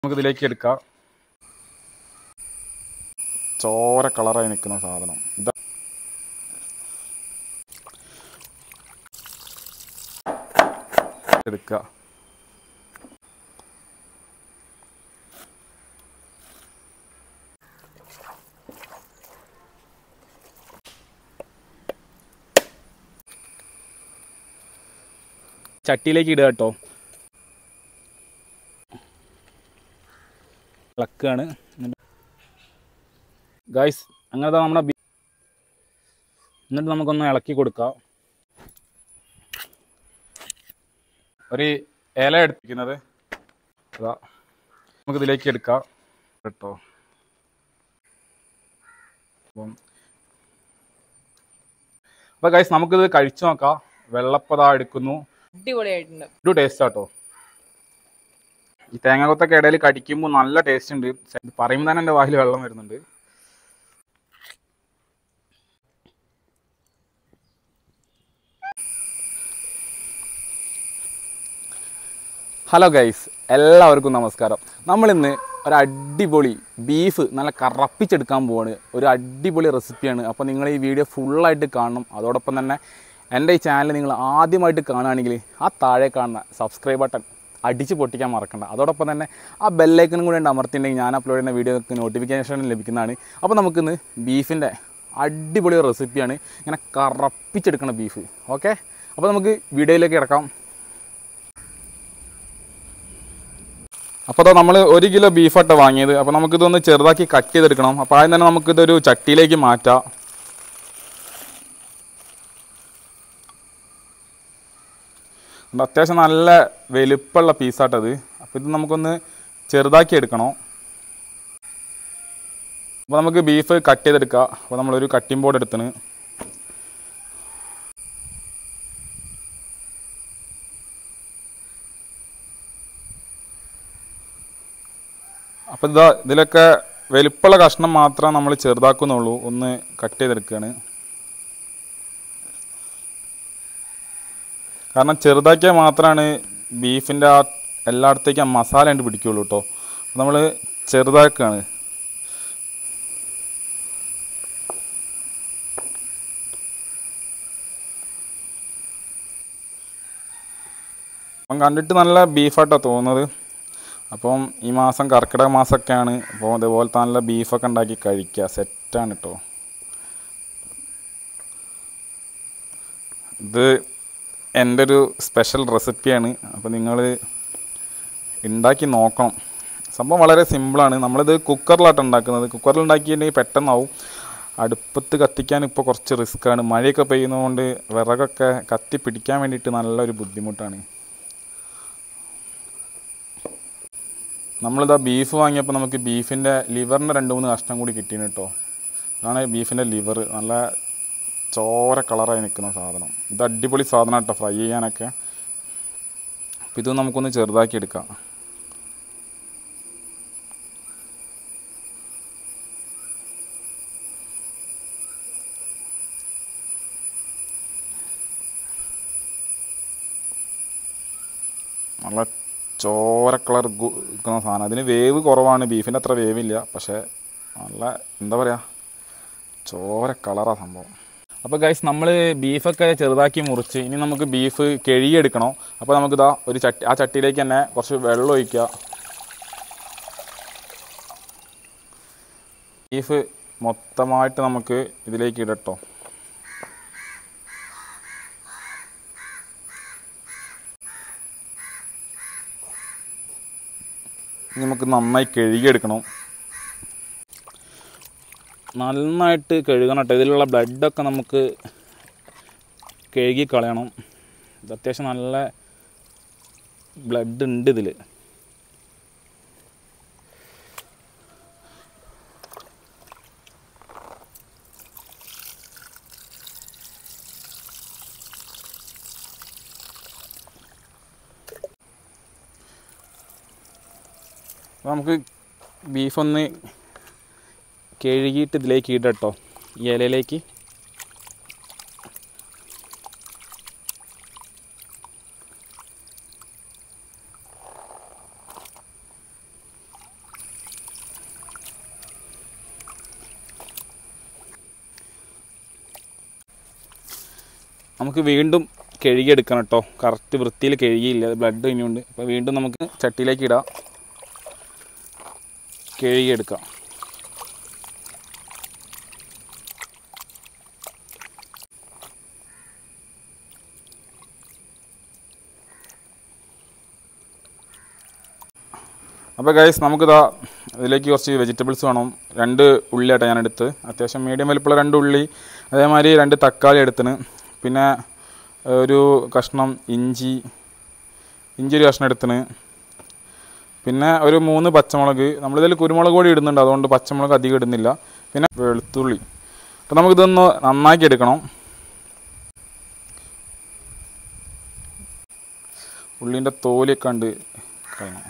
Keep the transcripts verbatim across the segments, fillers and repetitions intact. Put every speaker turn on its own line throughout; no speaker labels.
നമുക്ക് ഇതിലേക്ക് എടുക്കാം. ചോര കളറായി നിൽക്കുന്ന സാധനം ഇതാ. എടുക്കുക. ചട്ടിയിലേക്ക് ഇടുക കേട്ടോ. ഇളക്കുകയാണ് ഗൈസ്. അങ്ങനത്തെ നമ്മുടെ ബീ എന്നിട്ട് നമുക്കൊന്ന് ഇളക്കി കൊടുക്കാം. ഒരു ഇല എടുത്തിരിക്കുന്നത് അതാ നമുക്കിതിലേക്ക് എടുക്കാം കേട്ടോ. അപ്പം അപ്പോൾ ഗൈസ് നമുക്കിത് കഴിച്ചു നോക്കാം. വെള്ളപ്പതാ എടുക്കുന്നു.
അടിപൊളിയായിട്ടുണ്ട്.
ഒരു ടേസ്റ്റ് ആട്ടോ. ഈ തേങ്ങാക്കൊത്തൊക്കെ ഇടയിൽ കടിക്കുമ്പോൾ നല്ല ടേസ്റ്റ് ഉണ്ട്. പറയുമ്പോൾ തന്നെ എൻ്റെ വായിൽ വെള്ളം വരുന്നുണ്ട്. ഹലോ ഗൈസ്, എല്ലാവർക്കും നമസ്കാരം. നമ്മളിന്ന് ഒരു അടിപൊളി ബീഫ് നല്ല കറപ്പിച്ചെടുക്കാൻ പോവാണ്. ഒരു അടിപൊളി റെസിപ്പിയാണ്. അപ്പോൾ നിങ്ങൾ ഈ വീഡിയോ ഫുള്ളായിട്ട് കാണണം. അതോടൊപ്പം തന്നെ എൻ്റെ ഈ ചാനൽ നിങ്ങൾ ആദ്യമായിട്ട് കാണുകയാണെങ്കിൽ ആ താഴെ കാണുന്ന സബ്സ്ക്രൈബ് ബട്ടൺ അടിച്ച് പൊട്ടിക്കാൻ മറക്കണ്ട. അതോടൊപ്പം തന്നെ ആ ബെല്ലൈക്കനും കൂടെ ഉണ്ട് അമർത്തിയിട്ടുണ്ടെങ്കിൽ ഞാൻ അപ്ലോഡ് ചെയ്യുന്ന വീഡിയോക്ക് നോട്ടിഫിക്കേഷൻ ലഭിക്കുന്നതാണ്. അപ്പോൾ നമുക്കിന്ന് ബീഫിൻ്റെ അടിപൊളി റെസിപ്പിയാണ്, ഇങ്ങനെ കറപ്പിച്ചെടുക്കണം ബീഫ്. ഓക്കെ, അപ്പോൾ നമുക്ക് വീഡിയോയിലേക്ക് കിടക്കാം. അപ്പോൾ അതാ നമ്മൾ ഒരു കിലോ ബീഫാട്ടോ വാങ്ങിയത്. അപ്പോൾ നമുക്കിതൊന്ന് ചെറുതാക്കി കട്ട് ചെയ്തെടുക്കണം. അപ്പോൾ ആദ്യം തന്നെ നമുക്കിതൊരു ചട്ടിയിലേക്ക് മാറ്റാം. അത്യാവശ്യം നല്ല വലുപ്പമുള്ള പീസാട്ടത്. അപ്പോൾ ഇത് നമുക്കൊന്ന് ചെറുതാക്കി എടുക്കണം. അപ്പോൾ നമുക്ക് ബീഫ് കട്ട് ചെയ്തെടുക്കാം. അപ്പോൾ നമ്മളൊരു കട്ടിംഗ് ബോർഡ് എടുത്തിന്. അപ്പോൾ ഇതാ ഇതിലൊക്കെ വലുപ്പമുള്ള കഷ്ണം മാത്രം നമ്മൾ ചെറുതാക്കുന്നുള്ളൂ. ഒന്ന് കട്ട് ചെയ്തെടുക്കുകയാണ്. കാരണം ചെറുതാക്കിയാൽ മാത്രമാണ് ബീഫിൻ്റെ ആ എല്ലായിടത്തേക്കും ആ മസാല ഉണ്ട് പിടിക്കുകയുള്ളൂ കേട്ടോ. നമ്മൾ ചെറുതാക്കുകയാണ്. അപ്പം കണ്ടിട്ട് നല്ല ബീഫായിട്ടാണ് തോന്നുന്നത്. അപ്പം ഈ മാസം കർക്കിടക മാസമൊക്കെയാണ്. അപ്പോൾ അതേപോലത്തെ നല്ല ബീഫൊക്കെ ഉണ്ടാക്കി കഴിക്കുക. സെറ്റാണ് കേട്ടോ. ഇത് എൻ്റെ ഒരു സ്പെഷ്യൽ റെസിപ്പിയാണ്. അപ്പോൾ നിങ്ങൾ ഉണ്ടാക്കി നോക്കണം. സംഭവം വളരെ സിമ്പിളാണ്. നമ്മളിത് കുക്കറിലായിട്ട് ഉണ്ടാക്കുന്നത്. കുക്കറിൽ ഉണ്ടാക്കിയിട്ടുണ്ടെങ്കിൽ പെട്ടെന്നാവും. അടുപ്പത്ത് കത്തിക്കാൻ ഇപ്പോൾ കുറച്ച് റിസ്ക്കാണ്. മഴയൊക്കെ പെയ്യുന്നതുകൊണ്ട് വിറകൊക്കെ കത്തി പിടിക്കാൻ വേണ്ടിയിട്ട് നല്ലൊരു ബുദ്ധിമുട്ടാണ്. നമ്മളിതാ ബീഫ് വാങ്ങിയപ്പോൾ നമുക്ക് ബീഫിൻ്റെ ലിവറിൻ്റെ രണ്ട് മൂന്ന് കഷ്ണം കൂടി കിട്ടീന് കേട്ടോ. ഇതാണ് ബീഫിൻ്റെ ലിവർ. നല്ല ചോര കളറായി നിൽക്കുന്ന സാധനം. ഇത് അടിപൊളി സാധനം കേട്ടോ ഫ്രൈ ചെയ്യാനൊക്കെ. അപ്പോൾ ഇത് നമുക്കൊന്ന് ചെറുതാക്കി എടുക്കാം. നല്ല ചോര കളർ നിൽക്കുന്ന സാധനം. അതിന് വേവ് കുറവാണ്. ബീഫിൻ്റെ അത്ര വേവില്ല. പക്ഷേ നല്ല എന്താ പറയുക, ചോര കളറാണ് സംഭവം. അപ്പോൾ ഗൈസ് നമ്മൾ ബീഫൊക്കെ ചെറുതാക്കി മുറിച്ച് ഇനി നമുക്ക് ബീഫ് കഴുകിയെടുക്കണം. അപ്പോൾ നമുക്കിതാ ഒരു ചട്ടി, ആ ചട്ടിയിലേക്ക് തന്നെ കുറച്ച് വെള്ളം ഒഴിക്കുക. ബീഫ് മൊത്തമായിട്ട് നമുക്ക് ഇതിലേക്ക് ഇടട്ടോ. നമുക്ക് നന്നായി കഴുകിയെടുക്കണം. നന്നായിട്ട് കഴുകണം കേട്ടോ. ഇതിലുള്ള ബ്ലഡൊക്കെ നമുക്ക് കഴുകി കളയണം. ഇത് അത്യാവശ്യം നല്ല ബ്ലഡ് ഉണ്ട് ഇതിൽ. നമുക്ക് ബീഫൊന്ന് കഴുകിയിട്ട് ഇതിലേക്ക് ഇടാം കേട്ടോ, ഈ ഇലയിലേക്ക്. നമുക്ക് വീണ്ടും കഴുകിയെടുക്കണം കേട്ടോ. കറക്റ്റ് വൃത്തിയിൽ കഴുകിയില്ല, ബ്ലഡ് ഇനിയുണ്ട്. അപ്പോൾ വീണ്ടും നമുക്ക് ചട്ടിയിലേക്ക് ഇടാം, കഴുകിയെടുക്കാം. അപ്പോൾ ഗൈസ് നമുക്കിതാ ഇതിലേക്ക് കുറച്ച് വെജിറ്റബിൾസ് വേണം. രണ്ട് ഉള്ളിയാട്ടോ ഞാനെടുത്ത്, അത്യാവശ്യം മീഡിയം വലിപ്പമുള്ള രണ്ട് ഉള്ളി, അതേമാതിരി രണ്ട് തക്കാളി എടുത്തിന്, പിന്നെ ഒരു കഷ്ണം ഇഞ്ചി ഇഞ്ചി ഒരു കഷ്ണം എടുത്തിന്, പിന്നെ ഒരു മൂന്ന് പച്ചമുളക്. നമ്മളിതിൽ കുരുമുളക് പൊടി ഇടുന്നുണ്ട്, അതുകൊണ്ട് പച്ചമുളക് അധികം ഇടുന്നില്ല. പിന്നെ വെളുത്തുള്ളി. അപ്പോൾ നമുക്കിതൊന്ന് നന്നാക്കി എടുക്കണം. ഉള്ളിൻ്റെ തോലിയൊക്കെ ഉണ്ട് കഴിഞ്ഞു.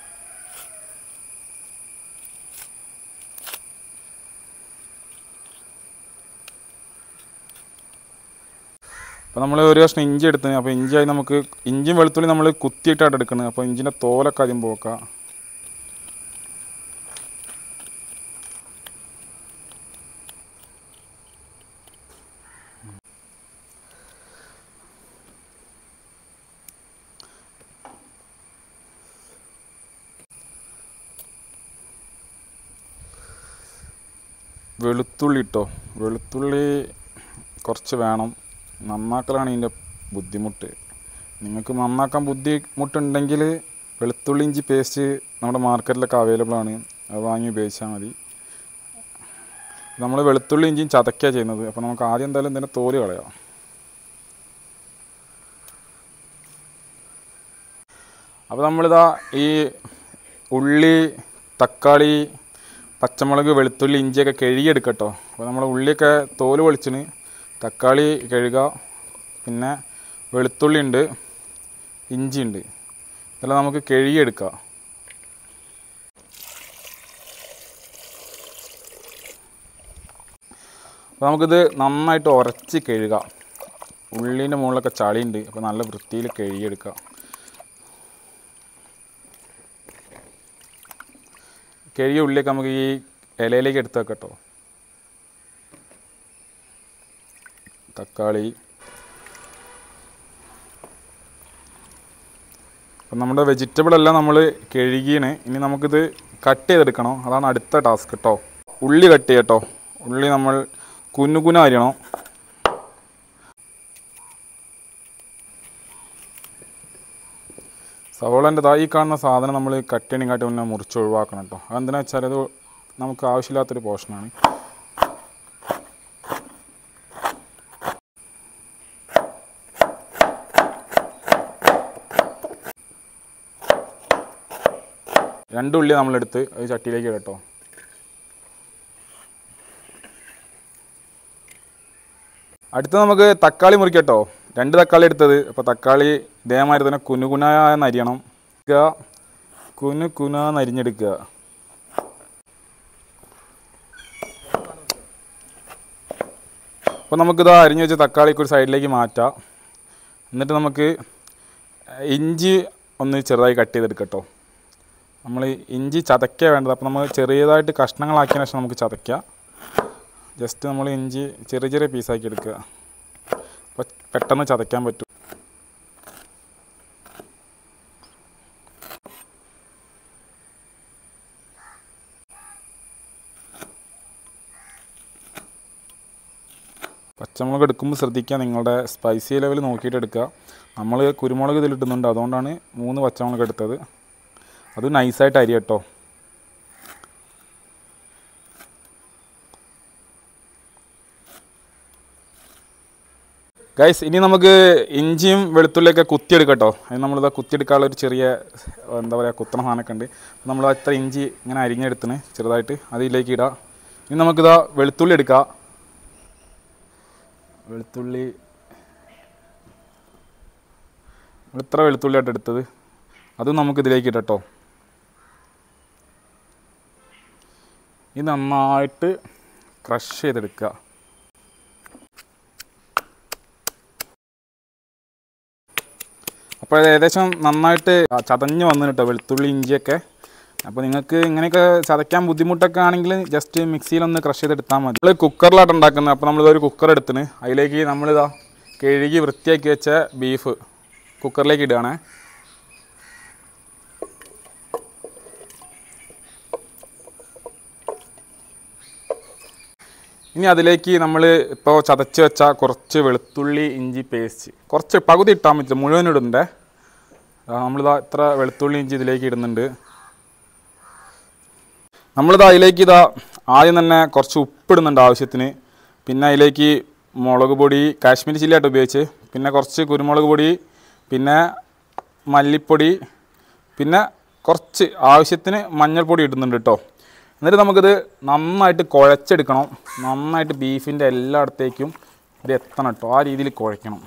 അപ്പോൾ നമ്മൾ ഒരു കഷ്ണം ഇഞ്ചി എടുത്ത്, അപ്പോൾ ഇഞ്ചിയായി നമുക്ക് ഇഞ്ചിയും വെളുത്തുള്ളി നമ്മൾ കുത്തിയിട്ടാണ് എടുക്കുന്നത്. അപ്പോൾ ഇഞ്ചിൻ്റെ തോലൊക്കെ ആദ്യം പോക്കാം. വെളുത്തുള്ളി ഇട്ടോ, വെളുത്തുള്ളി കുറച്ച് വേണം. നന്നാക്കലാണ് ഇതിൻ്റെ ബുദ്ധിമുട്ട്. നിങ്ങൾക്ക് നന്നാക്കാൻ ബുദ്ധിമുട്ടുണ്ടെങ്കിൽ വെളുത്തുള്ളി ഇഞ്ചി പേസ്റ്റ് നമ്മുടെ മാർക്കറ്റിലൊക്കെ അവൈലബിൾ ആണ്, അത് വാങ്ങി ഉപയോഗിച്ചാൽ മതി. നമ്മൾ വെളുത്തുള്ളി ഇഞ്ചിയും ചതയ്ക്കുക ചെയ്യുന്നത്. അപ്പോൾ നമുക്ക് ആദ്യം എന്തായാലും ഇതിൻ്റെ തോല് കളയാം. അപ്പോൾ നമ്മളിതാ ഈ ഉള്ളി, തക്കാളി, പച്ചമുളക്, വെളുത്തുള്ളി, ഇഞ്ചിയൊക്കെ കഴുകിയെടുക്കട്ടോ. അപ്പോൾ നമ്മൾ ഉള്ളിയൊക്കെ തോല് പൊളിച്ചിന്, തക്കാളി കഴുകുക, പിന്നെ വെളുത്തുള്ളി ഉണ്ട്, ഇഞ്ചി ഉണ്ട്, ഇതെല്ലാം നമുക്ക് കഴുകിയെടുക്കാം. അപ്പോൾ നമുക്കിത് നന്നായിട്ട് ഉരച്ച് കഴുകാം. ഉള്ളീൻ്റെ മുകളിലൊക്കെ ചളിയുണ്ട്, അപ്പോൾ നല്ല വൃത്തിയിൽ കഴുകിയെടുക്കാം. കഴുകിയ ഉള്ളിയൊക്കെ നമുക്ക് ഈ ഇലയിലേക്ക് എടുത്ത് വെക്കട്ടോ. തക്കാളി, അപ്പം നമ്മുടെ വെജിറ്റബിൾ എല്ലാം നമ്മൾ കഴുകിയാണ്. ഇനി നമുക്കിത് കട്ട് ചെയ്തെടുക്കണം, അതാണ് അടുത്ത ടാസ്ക് കേട്ടോ. ഉള്ളി കട്ട് ചെയ്യട്ടോ. ഉള്ളി നമ്മൾ കുനു കുന അരിയണം. സവോളൻ്റെ ഈ കാണുന്ന സാധനം നമ്മൾ കട്ട് ചെയ്യണേക്കാട്ടി മുന്നേ മുറിച്ച് ഒഴിവാക്കണം കേട്ടോ. അതെന്തിനാ വെച്ചാൽ അത് നമുക്ക് ആവശ്യമില്ലാത്തൊരു പോർഷനാണ്. രണ്ട് ഉള്ളി നമ്മളെടുത്ത് അത് ചട്ടിയിലേക്ക് ഇടട്ടോ. അടുത്ത് നമുക്ക് തക്കാളി മുറിക്കട്ടോ. രണ്ട് തക്കാളി എടുത്തത്. അപ്പോൾ തക്കാളി ഇതേമാതിരി തന്നെ കുനുകുനാന്ന് അരിയണം. കുനു കുനാന്ന് അരിഞ്ഞെടുക്കുക. അപ്പോൾ നമുക്കിത് അരിഞ്ഞ് വെച്ച് തക്കാളിക്ക് ഒരു സൈഡിലേക്ക് മാറ്റാം. എന്നിട്ട് നമുക്ക് ഇഞ്ചി ഒന്ന് ചെറുതായി കട്ട് ചെയ്തെടുക്കട്ടോ. നമ്മൾ ഇഞ്ചി ചതയ്ക്കുക വേണ്ടത്. അപ്പോൾ നമ്മൾ ചെറിയതായിട്ട് കഷ്ണങ്ങളാക്കിയ ശേഷം നമുക്ക് ചതയ്ക്കുക. ജസ്റ്റ് നമ്മൾ ഇഞ്ചി ചെറിയ ചെറിയ പീസാക്കി എടുക്കുക, അപ്പോൾ പെട്ടെന്ന് ചതയ്ക്കാൻ പറ്റും. പച്ചമുളക് എടുക്കുമ്പോൾ ശ്രദ്ധിക്കുക, നിങ്ങളുടെ സ്പൈസി ലെവൽ നോക്കിയിട്ട് എടുക്കുക. നമ്മൾ കുരുമുളക് ഇതിലിട്ടുന്നുണ്ട്, അതുകൊണ്ടാണ് മൂന്ന് പച്ചമുളക് എടുത്തത്. അത് നൈസായിട്ട് അരി കേട്ടോ. ഗൈസ്, ഇനി നമുക്ക് ഇഞ്ചിയും വെളുത്തുള്ളിയൊക്കെ കുത്തിയെടുക്കട്ടോ. അതിന് നമ്മളിതാ കുത്തിയെടുക്കാനുള്ള ഒരു ചെറിയ എന്താ പറയുക കുത്തണ സാധനമൊക്കെ ഉണ്ട്. നമ്മൾ അത്ര ഇഞ്ചി ഇങ്ങനെ അരിഞ്ഞെടുത്തിന് ചെറുതായിട്ട് അതിലേക്ക് ഇടാം. ഇനി നമുക്കിതാ വെളുത്തുള്ളി എടുക്കാം. വെളുത്തുള്ളി ഇത്ര വെളുത്തുള്ളിയായിട്ട് എടുത്തത്, അതും നമുക്കിതിലേക്ക് ഇടട്ടോ. ഇത് നന്നായിട്ട് ക്രഷ് ചെയ്തെടുക്കുക. അപ്പോൾ ഏകദേശം നന്നായിട്ട് ചതഞ്ഞ് വന്നു കേട്ടോ വെളുത്തുള്ളി ഇഞ്ചിയൊക്കെ. അപ്പോൾ നിങ്ങൾക്ക് ഇങ്ങനെയൊക്കെ ചതയ്ക്കാൻ ബുദ്ധിമുട്ടൊക്കെ ആണെങ്കിൽ ജസ്റ്റ് മിക്സിയിലൊന്ന് ക്രഷ് ചെയ്തെടുത്താൽ മതി. നമ്മൾ കുക്കറിലായിട്ട് ഉണ്ടാക്കുന്നത്. അപ്പോൾ നമ്മളിതൊരു കുക്കർ എടുത്തിന് അതിലേക്ക് നമ്മളിതാ കഴുകി വൃത്തിയാക്കി വെച്ച ബീഫ് കുക്കറിലേക്ക് ഇടുകയാണേ. ഇനി അതിലേക്ക് നമ്മൾ ഇപ്പോൾ ചതച്ച് വെച്ച കുറച്ച് വെളുത്തുള്ളി ഇഞ്ചി പേസ്റ്റ് കുറച്ച് പകുതി ഇട്ടാൽ പറ്റില്ല, മുഴുവൻ ഇടുന്നുണ്ട്. നമ്മളിതാ ഇത്ര വെളുത്തുള്ളി ഇഞ്ചി ഇതിലേക്ക് ഇടുന്നുണ്ട്. നമ്മളിതാ അതിലേക്ക് ഇതാ ആദ്യം തന്നെ കുറച്ച് ഉപ്പിടുന്നുണ്ട് ആവശ്യത്തിന്. പിന്നെ അതിലേക്ക് മുളക് പൊടി, കാശ്മീരി ചില്ലി ആയിട്ട് ഉപയോഗിച്ച്, പിന്നെ കുറച്ച് കുരുമുളക് പൊടി, പിന്നെ മല്ലിപ്പൊടി, പിന്നെ കുറച്ച് ആവശ്യത്തിന് മഞ്ഞൾപ്പൊടി ഇടുന്നുണ്ട് കേട്ടോ. എന്നിട്ട് നമുക്കിത് നന്നായിട്ട് കുഴച്ചെടുക്കണം. നന്നായിട്ട് ബീഫിൻ്റെ എല്ലായിടത്തേക്കും ഇത് എത്തണം കേട്ടോ. ആ രീതിയിൽ കുഴയ്ക്കണം.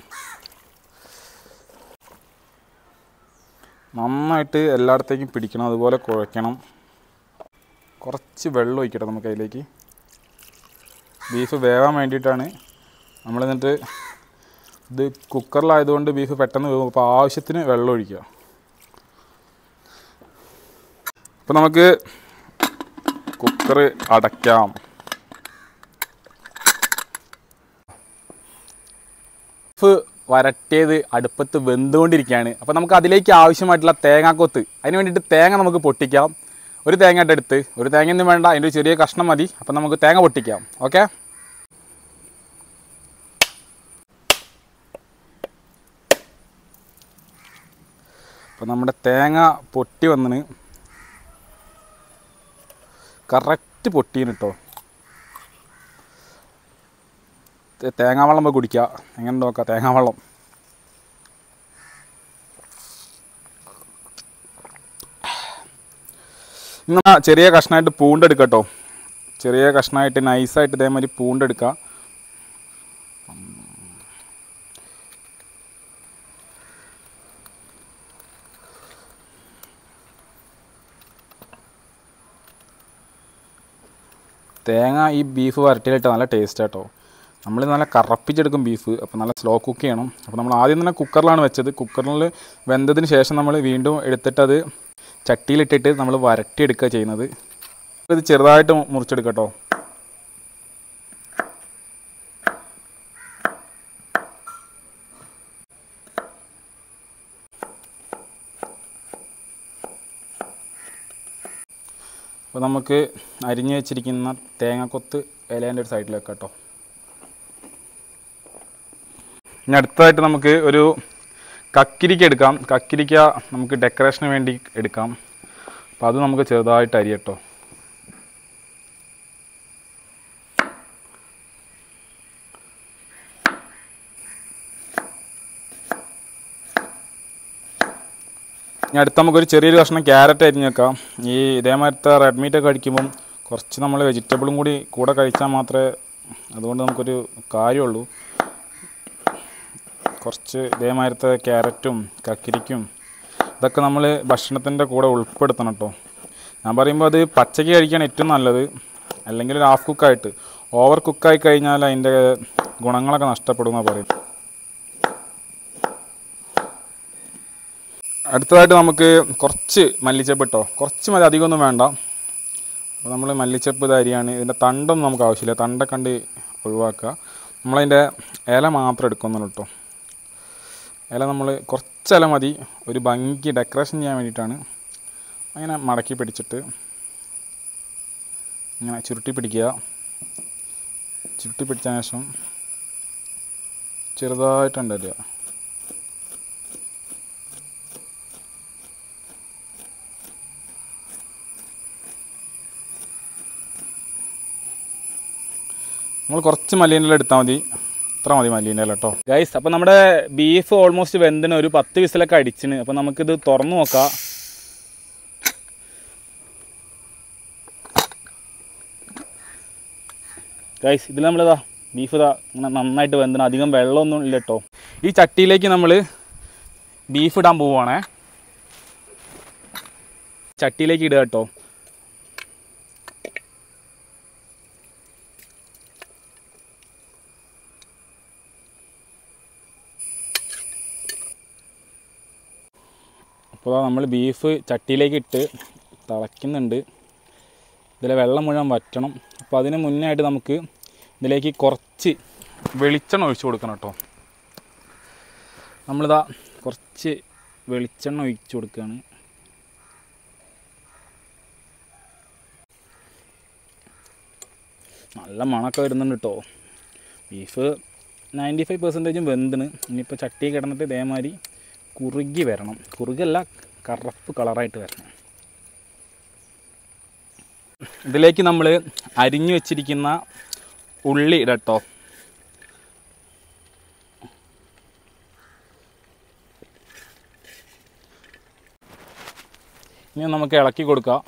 നന്നായിട്ട് എല്ലായിടത്തേക്കും പിടിക്കണം, അതുപോലെ കുഴയ്ക്കണം. കുറച്ച് വെള്ളം ഒഴിക്കട്ടെ നമുക്ക് അതിലേക്ക്. ബീഫ് വേവാൻ വേണ്ടിയിട്ടാണ് നമ്മൾ. എന്നിട്ട് ഇത് കുക്കറിലായതുകൊണ്ട് ബീഫ് പെട്ടെന്ന് വേവും. അപ്പോൾ ആവശ്യത്തിന് വെള്ളം ഒഴിക്കുക. അപ്പോൾ നമുക്ക് കുക്കർ അടയ്ക്കാം. ബീഫ് വരട്ടിയത് അടുപ്പത്ത് വെന്തുകൊണ്ടിരിക്കുകയാണ്. അപ്പോൾ നമുക്ക് അതിലേക്ക് ആവശ്യമായിട്ടുള്ള തേങ്ങാക്കൊത്ത്, അതിന് വേണ്ടിയിട്ട് തേങ്ങ നമുക്ക് പൊട്ടിക്കാം. ഒരു തേങ്ങയുടെ അടുത്ത്, ഒരു തേങ്ങയൊന്നും വേണ്ട, അതിൻ്റെ ഒരു ചെറിയ കഷ്ണം മതി. അപ്പോൾ നമുക്ക് തേങ്ങ പൊട്ടിക്കാം. ഓക്കെ, അപ്പോൾ നമ്മുടെ തേങ്ങ പൊട്ടി വന്നിന്. കറക്റ്റ് പൊട്ടീന് കേട്ടോ. തേങ്ങാവെള്ളം നമുക്ക് കുടിക്കുക. എങ്ങനെ നോക്കാം തേങ്ങാവെള്ളം. ഇന്ന് ചെറിയ കഷ്ണമായിട്ട് പൂണ്ടെടുക്കുക കേട്ടോ. ചെറിയ കഷ്ണമായിട്ട് നൈസായിട്ട് ഇതേമാതിരി പൂണ്ടെടുക്കുക. തേങ്ങ ഈ ബീഫ് വരട്ടിയിലിട്ട് നല്ല ടേസ്റ്റ് കേട്ടോ. നമ്മൾ നല്ല കറപ്പിച്ചെടുക്കും ബീഫ്. അപ്പോൾ നല്ല സ്ലോ കുക്ക് ചെയ്യണം. അപ്പോൾ നമ്മൾ ആദ്യം തന്നെ കുക്കറിലാണ് വെച്ചത്. കുക്കറിൽ വെന്തതിന് ശേഷം നമ്മൾ വീണ്ടും എടുത്തിട്ടത് ചട്ടിയിലിട്ടിട്ട് നമ്മൾ വരട്ടിയെടുക്കുക ചെയ്യുന്നത്. ഇത് ചെറുതായിട്ട് മുറിച്ചെടുക്കുക കേട്ടോ. അപ്പോൾ നമുക്ക് അരിഞ്ഞു വെച്ചിരിക്കുന്ന തേങ്ങാക്കൊത്ത് ഇലേൻ്റെ ഒരു സൈഡിൽ വെക്കാം കേട്ടോ. ഇനി അടുത്തതായിട്ട് നമുക്ക് ഒരു കക്കിരിക്ക എടുക്കാം. കക്കിരിക്ക നമുക്ക് ഡെക്കറേഷന് വേണ്ടി എടുക്കാം. അപ്പോൾ അത് നമുക്ക് ചെറുതായിട്ട് അരിയട്ടോ. ഇനി അടുത്ത് നമുക്കൊരു ചെറിയൊരു കഷ്ണം ക്യാരറ്റ് അരിഞ്ഞ് വെക്കാം. ഈ ഇതേമാതിരത്തെ റെഡ് മീറ്റൊക്കെ കഴിക്കുമ്പം കുറച്ച് നമ്മൾ വെജിറ്റബിളും കൂടി കൂടെ കഴിച്ചാൽ മാത്രമേ അതുകൊണ്ട് നമുക്കൊരു കാര്യമുള്ളൂ. കുറച്ച് ഇതേമാതിരത്തെ ക്യാരറ്റും കക്കിരിക്കും ഇതൊക്കെ നമ്മൾ ഭക്ഷണത്തിൻ്റെ കൂടെ ഉൾപ്പെടുത്തണം കേട്ടോ. ഞാൻ പറയുമ്പോൾ അത് പച്ചയ്ക്ക് കഴിക്കാൻ ഏറ്റവും നല്ലത്. അല്ലെങ്കിൽ ഒരു ഹാഫ് കുക്കായിട്ട്, ഓവർ കുക്കായി കഴിഞ്ഞാൽ അതിൻ്റെ ഗുണങ്ങളൊക്കെ നഷ്ടപ്പെടുമെന്നാണ് പറയും. അടുത്തതായിട്ട് നമുക്ക് കുറച്ച് മല്ലിച്ചപ്പ് ഇട്ടോ. കുറച്ച് മതി, അധികമൊന്നും വേണ്ട. അപ്പോൾ നമ്മൾ മല്ലിച്ചപ്പ് ഇത് അരിയാണ്. ഇതിൻ്റെ തണ്ടൊന്നും നമുക്ക് ആവശ്യമില്ല. തണ്ടൊക്കെ കണ്ട് ഒഴിവാക്കുക. നമ്മളതിൻ്റെ ഇല മാത്രം എടുക്കുന്നുള്ളൂ കേട്ടോ. ഇല നമ്മൾ കുറച്ച് ഇല മതി, ഒരു ഭംഗിക്ക് ഡെക്കറേഷൻ ചെയ്യാൻ വേണ്ടിയിട്ടാണ്. അങ്ങനെ മടക്കി പിടിച്ചിട്ട് ഇങ്ങനെ ചുരുട്ടി പിടിക്കുക. ചുരുട്ടി പിടിച്ചതിന് ശേഷം ചെറുതായിട്ടുണ്ടല്ലോ നമ്മൾ കുറച്ച് മല്ലിയില എടുത്താൽ മതി. ഇത്ര മതി മല്ലിയില കേട്ടോ ഗൈസ്. അപ്പോൾ നമ്മുടെ ബീഫ് ഓൾമോസ്റ്റ് വെന്തിന് ഒരു പത്ത് വിസിലൊക്കെ അടിച്ചിന്. അപ്പോൾ നമുക്കിത് തുറന്നു നോക്കാം. ഗൈസ് ഇതിൽ നമ്മളിതാ ബീഫ് ഇതാ ഇങ്ങനെ നന്നായിട്ട് വെന്തിന്. അധികം വെള്ളമൊന്നും ഇല്ല കേട്ടോ. ഈ ചട്ടിയിലേക്ക് നമ്മൾ ബീഫ് ഇടാൻ പോവുകയാണേ. ചട്ടിയിലേക്ക് ഇടുക കേട്ടോ. അപ്പോൾ നമ്മൾ ബീഫ് ചട്ടിയിലേക്ക് ഇട്ട് തിളയ്ക്കുന്നുണ്ട്. ഇതിലെ വെള്ളം മുഴുവൻ വറ്റണം. അപ്പോൾ അതിന് മുന്നേ ആയിട്ട് നമുക്ക് ഇതിലേക്ക് കുറച്ച് വെളിച്ചെണ്ണ ഒഴിച്ചു കൊടുക്കണം കേട്ടോ. നമ്മളിതാ കുറച്ച് വെളിച്ചെണ്ണ ഒഴിച്ചു കൊടുക്കുകയാണ്. നല്ല മണമൊക്കെ വരുന്നുണ്ട് കേട്ടോ. ബീഫ് നയൻറ്റി ഫൈവ് പെർസെൻറ്റേജും വെന്തിന്. ഇനിയിപ്പോൾ ചട്ടി കിടന്നിട്ട് ഇതേമാതിരി കുറുകി വരണം. കുറുകല്ല, കറുപ്പ് കളറായിട്ട് വരണം. ഇതിലേക്ക് നമ്മൾ അരിഞ്ഞു വെച്ചിരിക്കുന്ന ഉള്ളി ഇടട്ടോ. ഇനി നമുക്ക് ഇളക്കി കൊടുക്കാം.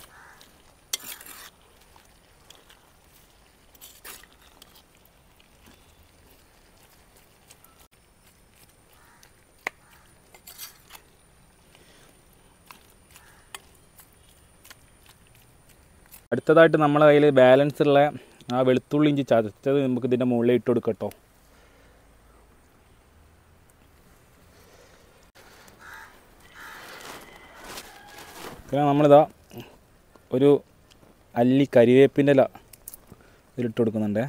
അടുത്തതായിട്ട് നമ്മളെ കയ്യിൽ ബാലൻസ് ഉള്ള ആ വെളുത്തുള്ളി ഇഞ്ചി ചതച്ചത് നമുക്ക് ഇതിൻ്റെ മുകളിൽ ഇട്ട് കൊടുക്കട്ടോ. പിന്നെ നമ്മളിതാ ഒരു അല്ലി കരിവേപ്പിൻ്റെ ഇല ഇതിലിട്ട് കൊടുക്കുന്നുണ്ട്.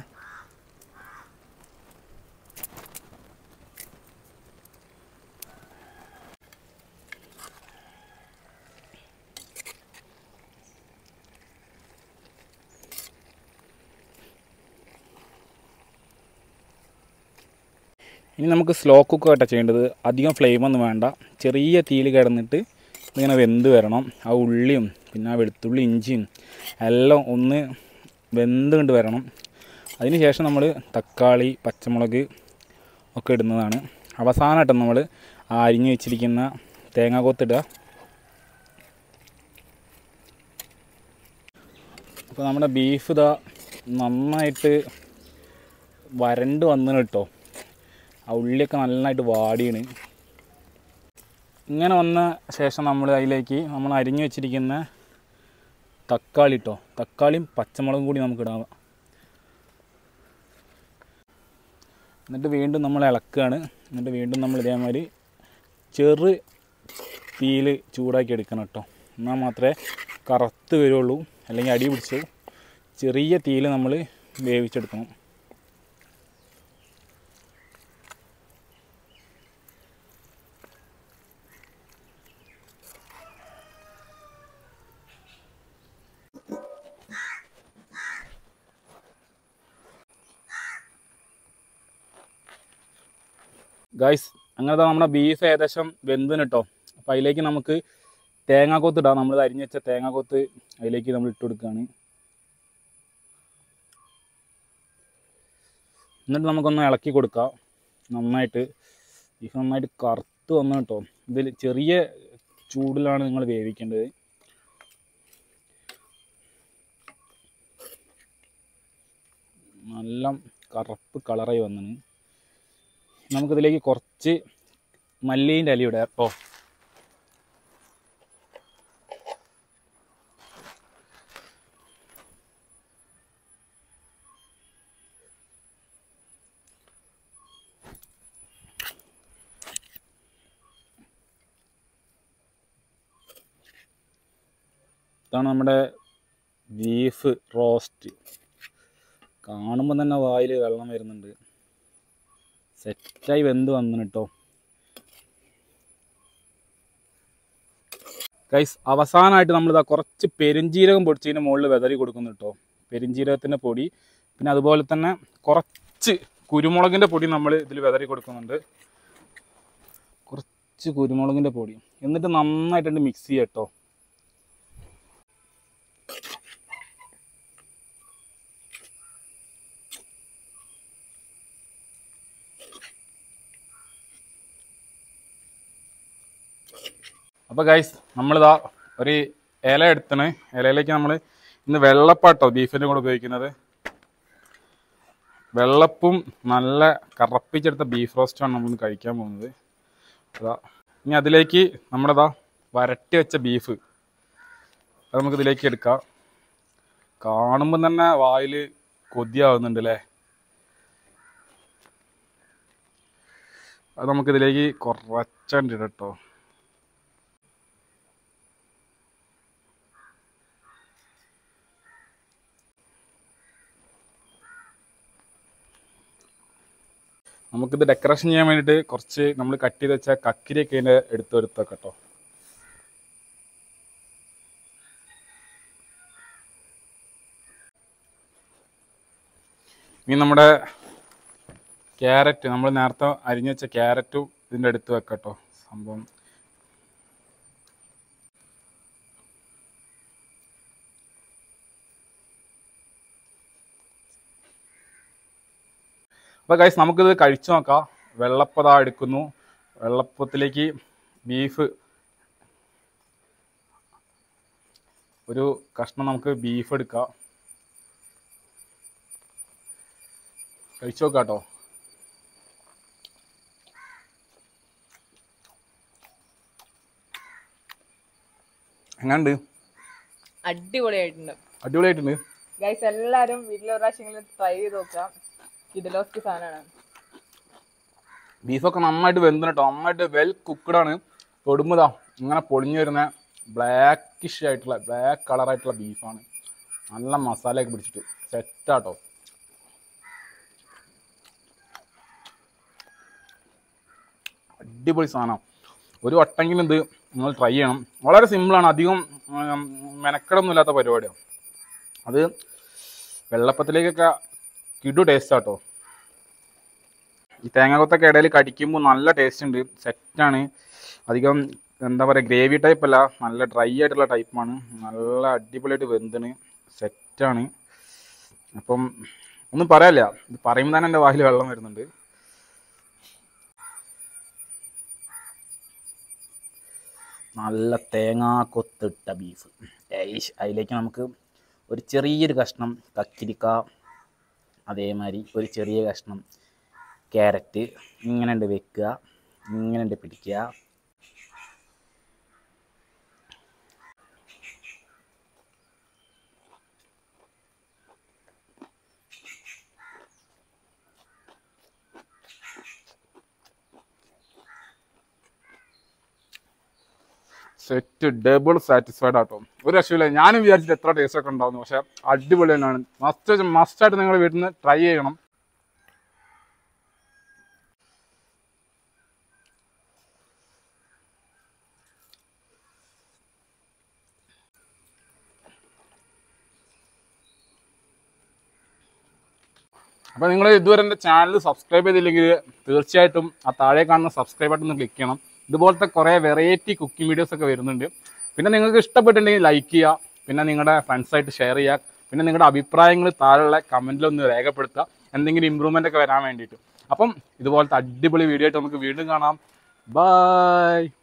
ഇനി നമുക്ക് സ്ലോ കുക്ക് ആയിട്ടാണ് ചെയ്യേണ്ടത്. അധികം ഫ്ലെയിമൊന്നും വേണ്ട. ചെറിയ തീയിൽ കിടന്നിട്ട് ഇങ്ങനെ വെന്ത് വരണം. ആ ഉള്ളിയും പിന്നെ ആ വെളുത്തുള്ളി ഇഞ്ചിയും എല്ലാം ഒന്ന് വെന്ത് കൊണ്ട് വരണം. അതിന് ശേഷം നമ്മൾ തക്കാളി പച്ചമുളക് ഒക്കെ ഇടുന്നതാണ്. അവസാനമായിട്ട് നമ്മൾ അരിഞ്ഞ് വെച്ചിരിക്കുന്ന തേങ്ങാക്കൊത്തിടുക. അപ്പോൾ നമ്മുടെ ബീഫ് ഇതാ നന്നായിട്ട് വരണ്ട് വന്നു കേട്ടോ. ആ ഉള്ളിയൊക്കെ നന്നായിട്ട് വാടിയാണ്. ഇങ്ങനെ വന്ന ശേഷം നമ്മൾ അതിലേക്ക് നമ്മൾ അരിഞ്ഞു വെച്ചിരിക്കുന്ന തക്കാളി ഇട്ടോ. തക്കാളിയും പച്ചമുളകും കൂടി നമുക്ക് ഇടാം. എന്നിട്ട് വീണ്ടും നമ്മൾ ഇളക്കുകയാണ്. എന്നിട്ട് വീണ്ടും നമ്മൾ ഇതേമാതിരി ചെറു തീയിൽ ചൂടാക്കി എടുക്കണം കേട്ടോ. എന്നാൽ മാത്രമേ കറുത്ത് വരുള്ളൂ, അല്ലെങ്കിൽ അടി പിടിച്ചു. ചെറിയ തീയിൽ നമ്മൾ വേവിച്ചെടുക്കണം. ഗൈസ്, അങ്ങനത്തെ നമ്മുടെ ബീഫ് ഏകദേശം വെന്തിന് കേട്ടോ. അപ്പോൾ അതിലേക്ക് നമുക്ക് തേങ്ങാക്കൊത്ത് ഇടാം. നമ്മൾ അരിഞ്ഞ് വെച്ച തേങ്ങാക്കൊത്ത് അതിലേക്ക് നമ്മൾ ഇട്ട് കൊടുക്കുകയാണ്. എന്നിട്ട് നമുക്കൊന്ന് ഇളക്കി കൊടുക്കാം നന്നായിട്ട്. ബീഫ് നന്നായിട്ട് കറുത്ത് വന്നു കേട്ടോ. ഇതിൽ ചെറിയ ചൂടിലാണ് നിങ്ങൾ വേവിക്കേണ്ടത്. നല്ല കറുപ്പ് കളറായി വന്നിന്. നമുക്കിതിലേക്ക് കുറച്ച് മല്ലീൻ്റെ ഇല ഇടാം കേട്ടോ. ഇതാണ് നമ്മുടെ ബീഫ് റോസ്റ്റ്. കാണുമ്പോൾ തന്നെ വായിൽ വെള്ളം വരുന്നുണ്ട്. സെറ്റായി വെന്ത് വന്നു കേട്ടോ. ഗൈസ്, അവസാനമായിട്ട് നമ്മളിതാ കുറച്ച് പെരുംജീരകം പൊടിച്ചതിന് മുകളിൽ വിതറി കൊടുക്കുന്നു കേട്ടോ. പെരുംജീരകത്തിൻ്റെ പൊടി, പിന്നെ അതുപോലെ തന്നെ കുറച്ച് കുരുമുളകിൻ്റെ പൊടി നമ്മൾ ഇതിൽ വിതറി കൊടുക്കുന്നുണ്ട്. കുറച്ച് കുരുമുളകിൻ്റെ പൊടി. എന്നിട്ട് നന്നായിട്ടുണ്ട് മിക്സ് ചെയ്യുക കേട്ടോ. അപ്പോൾ ഗൈസ്, നമ്മളിതാ ഒരു ഇല എടുത്തണ്. ഇലയിലേക്ക് നമ്മൾ ഇന്ന് വെള്ളപ്പാട്ടോ ബീഫിൻ്റെ കൂടെ ഉപയോഗിക്കുന്നത്. വെള്ളപ്പും നല്ല കറപ്പിച്ചെടുത്ത ബീഫ് റോസ്റ്റാണ് നമ്മളിന്ന് കഴിക്കാൻ പോകുന്നത്. അതാ ഇനി അതിലേക്ക് നമ്മുടെതാ വരട്ടി വെച്ച ബീഫ് അത് നമുക്കിതിലേക്ക് എടുക്കാം. കാണുമ്പം തന്നെ വായിൽ കൊതിയാവുന്നുണ്ട് അല്ലേ. അത് നമുക്കിതിലേക്ക് കുറച്ചുണ്ട് കേട്ടോ. നമുക്കിത് ഡെക്കറേഷൻ ചെയ്യാൻ വേണ്ടിയിട്ട് കുറച്ച് നമ്മൾ കട്ട് ചെയ്ത് വെച്ച കക്കിരിയൊക്കെ ഇതിൻ്റെ എടുത്ത് എടുത്തൊക്കെ കേട്ടോ. ഇനി നമ്മുടെ ക്യാരറ്റ്, നമ്മൾ നേരത്തെ അരിഞ്ഞു വെച്ച ക്യാരറ്റും ഇതിൻ്റെ അടുത്ത് വെക്കട്ടോ. സംഭവം അപ്പോൾ ഗൈസ് നമുക്കിത് കഴിച്ചു നോക്കാം. വെള്ളപ്പത എടുക്കുന്നു. വെള്ളപ്പത്തിലേക്ക് ബീഫ്, ഒരു കഷ്ണം നമുക്ക് ബീഫ് എടുക്കാം. കഴിച്ചു നോക്കാം കേട്ടോ. എങ്ങനെയുണ്ട്?
അടിപൊളിയായിട്ടുണ്ട്.
അടിപൊളിയായിട്ടുണ്ട്
ഗൈസ്, എല്ലാവരും വീട്ടിലെ ഒരു പ്രാവശ്യം ട്രൈ ചെയ്ത് നോക്കാം. കിടിലോസ്കി സാധനമാണ്.
ബീഫൊക്കെ നന്നായിട്ട് വെന്തിന് കേട്ടോ. നന്നായിട്ട് വെൽ കുക്ക്ഡാണ്. തൊടുമ്പതാ ഇങ്ങനെ പൊളിഞ്ഞു വരുന്ന ബ്ലാക്കിഷ് ആയിട്ടുള്ള ബ്ലാക്ക് കളറായിട്ടുള്ള ബീഫാണ്. നല്ല മസാലയൊക്കെ പിടിച്ചിട്ട് സെറ്റാട്ടോ. അടിപൊളി സാധനം. ഒരു വട്ടെങ്കിലും ഇത് നിങ്ങൾ ട്രൈ ചെയ്യണം. വളരെ സിമ്പിളാണ്. അധികം മെനക്കെടൊന്നും ഇല്ലാത്ത പരിപാടിയാണ്. അത് വെള്ളപ്പത്തിലേക്കൊക്കെ കിടു ടേസ്റ്റ് ആട്ടോ. ഈ തേങ്ങാക്കൊത്തൊക്കെ ഇടയിൽ കടിക്കുമ്പോൾ നല്ല ടേസ്റ്റ് ഉണ്ട്. സെറ്റാണ്. അധികം എന്താ പറയുക, ഗ്രേവി ടൈപ്പ് അല്ല, നല്ല ഡ്രൈ ആയിട്ടുള്ള ടൈപ്പാണ്. നല്ല അടിപൊളിയായിട്ട് വെന്തിന് സെറ്റാണ്. അപ്പം ഒന്നും പറയാനില്ല. ഇത് പറയുമ്പോൾ തന്നെ എൻ്റെ വായിൽ വെള്ളം വരുന്നുണ്ട്. നല്ല തേങ്ങാക്കൊത്തിട്ട ബീഫ്. അതിലേക്ക് നമുക്ക് ഒരു ചെറിയൊരു കഷ്ണം കക്കിരിക്ക, അതേമാതിരി ഒരു ചെറിയ കഷ്ണം ക്യാരറ്റ് ഇങ്ങനെ ഉണ്ട് വെക്കുക. ഇങ്ങനെ ഉണ്ട് പിടിക്കുക. സെറ്റ് ഡബിൾ സാറ്റിസ്ഫൈഡ് ആട്ടോ. ഒരു രക്ഷയില്ല. ഞാനും വിചാരിച്ചിട്ട് എത്ര ടേസ്റ്റ് ഒക്കെ ഉണ്ടാവുന്നു. പക്ഷെ അടിപൊളി തന്നെയാണ്. മസ്റ്റ് മസ്റ്റായിട്ട് നിങ്ങൾ വീട്ടിൽ നിന്ന് ട്രൈ ചെയ്യണം. അപ്പോൾ നിങ്ങൾ ഇതുവരെ എൻ്റെ ചാനൽ സബ്സ്ക്രൈബ് ചെയ്തില്ലെങ്കിൽ തീർച്ചയായിട്ടും ആ താഴെ കാണുന്ന സബ്സ്ക്രൈബ് ബട്ടൺ ഒന്ന് ക്ലിക്ക് ചെയ്യണം. ഇതുപോലത്തെ കുറേ വെറൈറ്റി കുക്കിംഗ് വീഡിയോസ് ഒക്കെ വരുന്നുണ്ട്. പിന്നെ നിങ്ങൾക്ക് ഇഷ്ടപ്പെട്ടിട്ടുണ്ടെങ്കിൽ ലൈക്ക് ചെയ്യുക. പിന്നെ നിങ്ങളുടെ ഫ്രണ്ട്സായിട്ട് ഷെയർ ചെയ്യുക. പിന്നെ നിങ്ങളുടെ അഭിപ്രായങ്ങൾ താഴെയുള്ള കമൻറ്റിലൊന്ന് രേഖപ്പെടുത്തുക, എന്തെങ്കിലും ഇമ്പ്രൂവ്മെൻ്റ് ഒക്കെ വരാൻ വേണ്ടിയിട്ട്. അപ്പം ഇതുപോലത്തെ അടിപൊളി വീഡിയോ ആയിട്ട് നമുക്ക് വീണ്ടും കാണാം. ബൈ.